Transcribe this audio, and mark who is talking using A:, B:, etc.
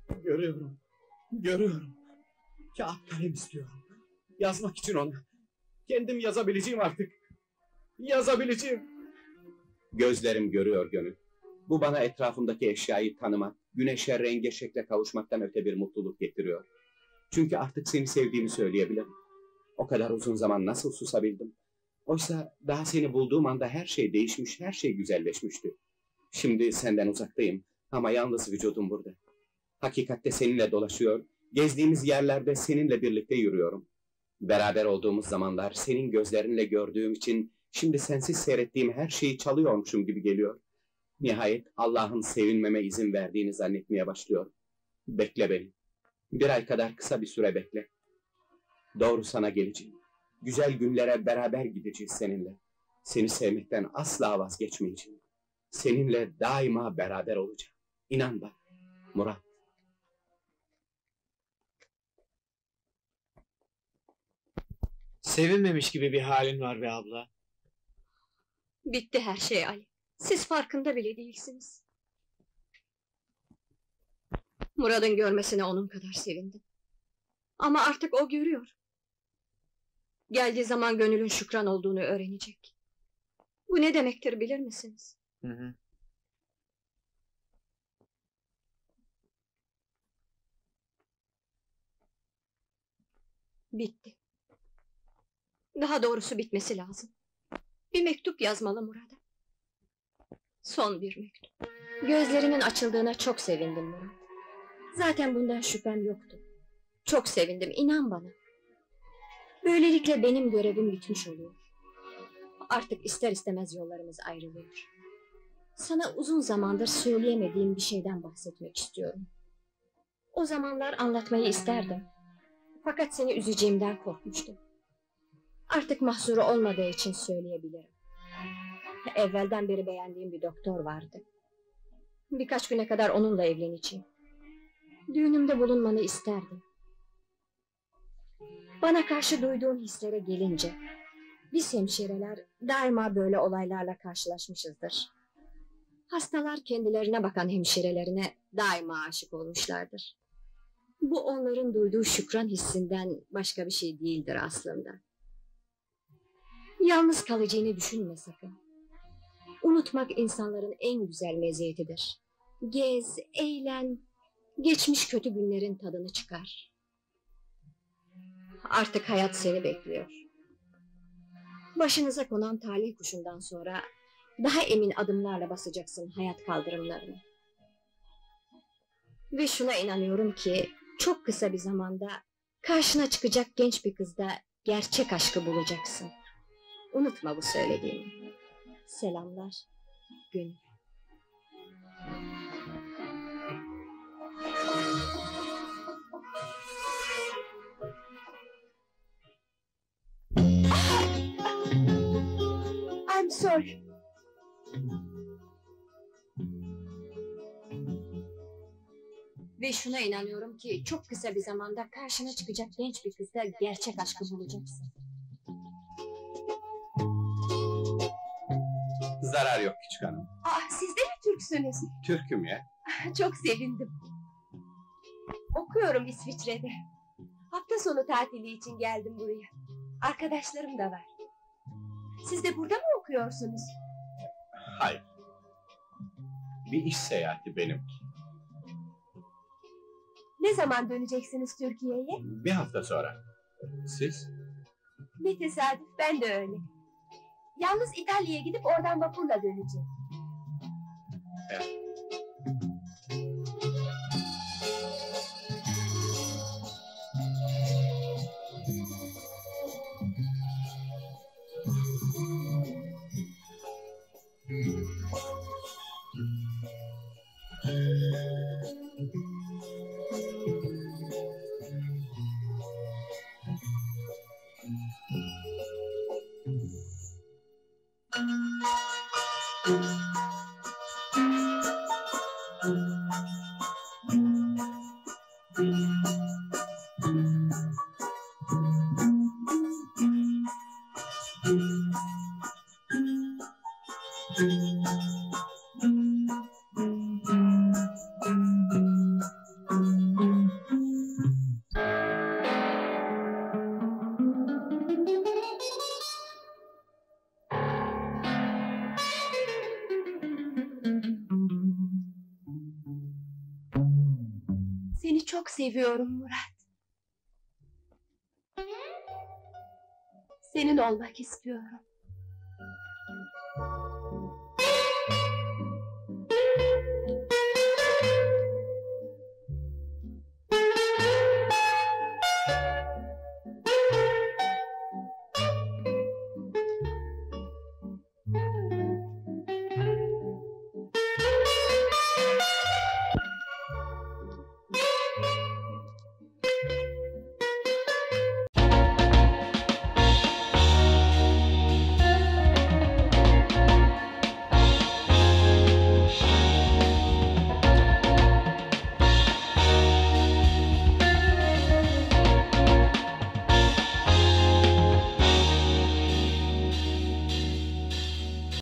A: Görüyorum. Görüyorum. Kağıt kalem istiyorum. Yazmak için ona. Kendim yazabileceğim artık. Yazabileceğim. Gözlerim görüyor Gönül. Bu bana etrafımdaki eşyayı tanımak, güneşe, renge, şekle kavuşmaktan öte bir mutluluk getiriyor. Çünkü artık seni sevdiğimi söyleyebilirim. O kadar uzun zaman nasıl susabildim? Oysa daha seni bulduğum anda her şey değişmiş, her şey güzelleşmişti. Şimdi senden uzaktayım ama yalnız vücudum burada. Hakikatte seninle dolaşıyor, gezdiğimiz yerlerde seninle birlikte yürüyorum. Beraber olduğumuz zamanlar senin gözlerinle gördüğüm için şimdi sensiz seyrettiğim her şeyi çalıyormuşum gibi geliyor. Nihayet Allah'ın sevinmeme izin verdiğini zannetmeye başlıyorum. Bekle beni. Bir ay kadar kısa bir süre bekle. Doğru sana geleceğim. Güzel günlere beraber gideceğiz seninle. Seni sevmekten asla vazgeçmeyeceğim. Seninle daima beraber olacağım. İnan bana, Murat.
B: Sevinmemiş gibi bir halin var be abla.
C: Bitti her şey Ali. Siz farkında bile değilsiniz. Murat'ın görmesine onun kadar sevindim. Ama artık o görüyor. Geldiği zaman Gönül'ün Şükran olduğunu öğrenecek. Bu ne demektir bilir misiniz?
B: Hı.
C: Bitti. Daha doğrusu bitmesi lazım. Bir mektup yazmalı Murat'a. Son bir mektup. Gözlerimin açıldığına çok sevindim Murat. Zaten bundan şüphem yoktu. Çok sevindim, inan bana. Böylelikle benim görevim bitmiş oluyor. Artık ister istemez yollarımız ayrılıyor. Sana uzun zamandır söyleyemediğim bir şeyden bahsetmek istiyorum. O zamanlar anlatmayı isterdim. Fakat seni üzeceğimden korkmuştum. Artık mahsuru olmadığı için söyleyebilirim. Evvelden beri beğendiğim bir doktor vardı. Birkaç güne kadar onunla evleneceğim. Düğünümde bulunmanı isterdim. Bana karşı duyduğun hislere gelince, biz hemşireler daima böyle olaylarla karşılaşmışızdır. Hastalar kendilerine bakan hemşirelerine daima aşık olmuşlardır. Bu onların duyduğu şükran hissinden başka bir şey değildir aslında. Yalnız kalacağını düşünme sakın. Unutmak insanların en güzel meziyetidir. Gez, eğlen, geçmiş kötü günlerin tadını çıkar. Artık hayat seni bekliyor. Başınıza konan talih kuşundan sonra daha emin adımlarla basacaksın hayat kaldırımlarını. Ve şuna inanıyorum ki çok kısa bir zamanda karşına çıkacak genç bir kızda gerçek aşkı bulacaksın. Unutma bu söylediğimi. Selamlar, Gönül. I'm sorry. Ve şuna inanıyorum ki çok kısa bir zamanda karşına çıkacak genç bir kızda gerçek aşkı bulacaksın.
A: Zarar yok küçük hanım.
C: Siz de mi Türksünüz?
A: Türk'üm ya.
C: Çok sevindim. Okuyorum İsviçre'de. Hafta sonu tatili için geldim buraya. Arkadaşlarım da var. Siz de burada mı okuyorsunuz?
A: Hayır. Bir iş seyahati benimki.
C: Ne zaman döneceksiniz Türkiye'ye?
A: Bir hafta sonra. Siz?
C: Ne tesadüf, ben de öyle. Yalnız İtalya'ya gidip oradan vapurla döneceğim.
A: Evet.
C: çok seviyorum Murat. Senin olmak istiyorum.